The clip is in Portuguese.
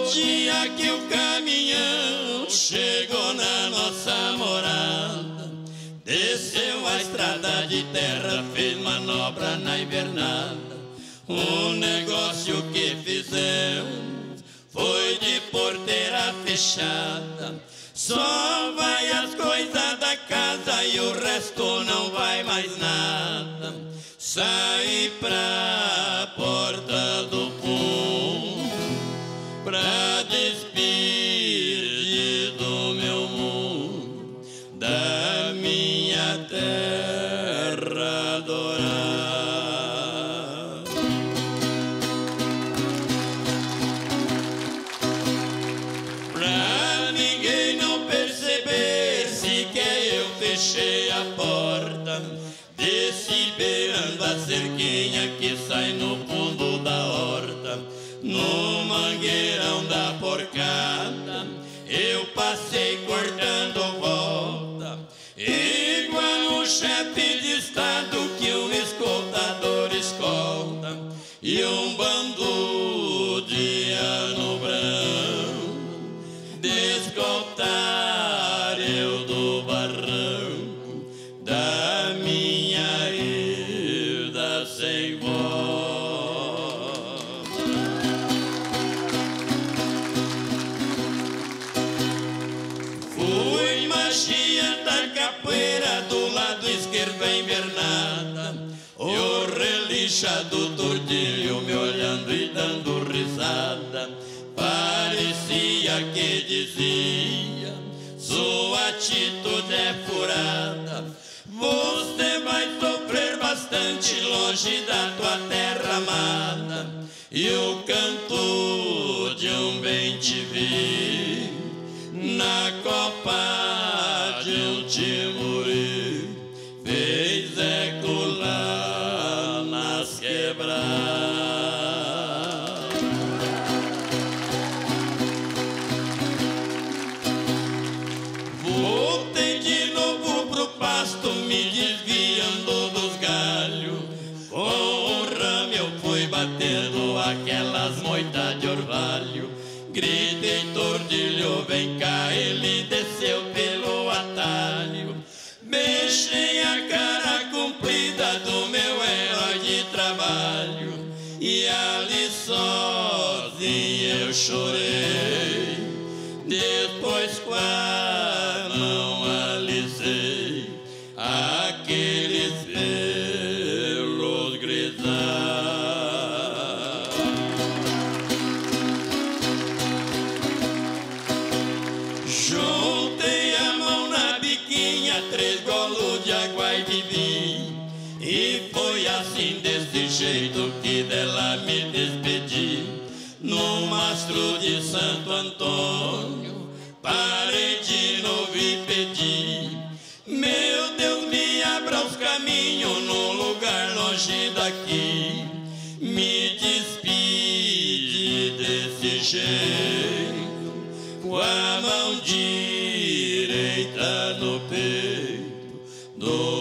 dia que o caminhão chegou na nossa morada, desceu a estrada de terra, fez manobra na invernada. O negócio que fizemos foi de porteira fechada. Só vai as coisas da casa e o resto não vai mais nada. Saí pra porta do fundo pra despedir do meu mundo, da minha terra adorada. Pra ninguém não perceber sequer eu fechei a porta, desci beirando a cerquinha que sai no fundo da horta. No mangueirão da porcada eu passei cortando volta, igual um chefe de estado que um escoltador escolta, e um bando de ano branco descoltar eu do barranco da minha ida sem volta. Fui magia da capoeira do lado esquerdo a invernada, o relincha do tordilho me olhando e dando risada. Parecia que dizia, sua atitude é furada, você vai sofrer bastante longe da tua terra amada. E o canto de um bem-te-vi na copa de um timuri fez eco lá nas quebradas. Voltei de novo pro pasto, me desviando dos galhos. Com o ramo eu fui batendo aquelas moitas de orvalho. Gritei, tordilho, vem cá, ele desceu pelo atalho. Beijei a cara comprida do meu herói de trabalho, e ali sozinho eu chorei. Depois com a mão alisei aqueles pelos grisalhos. Juntei a mão na biquinha, 3 golos de água e bebi, e foi assim, desse jeito, que dela me despedi. No mastro de Santo Antônio parei de novo e pedi, meu Deus, me abra os caminhos num lugar longe daqui. Me despedi desse jeito, com a mão direita no peito do